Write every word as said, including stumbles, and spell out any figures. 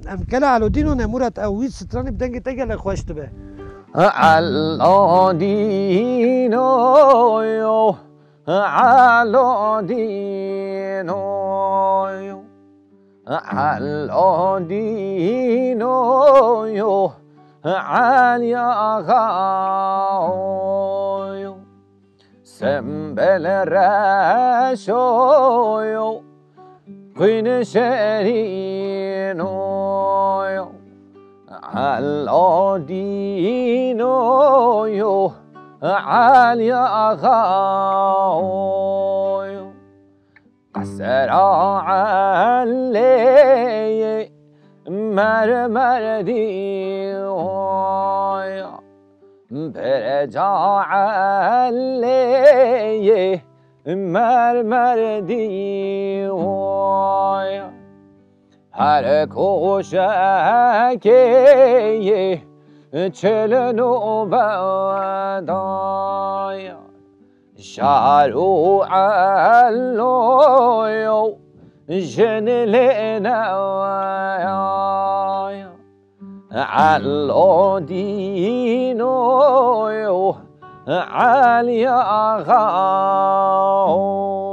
ام کلا علودین و نمورت اوید سترانی بدنگ تگل خوش به علودین و علودین و علودین و علی آقا سنبل رشو قین شرین علودین و علی آقا قصر علی مرمردی برجا علی مرمردی هر کوشکی چلنو بدای شارو علو جنلنا علودینو علی آقا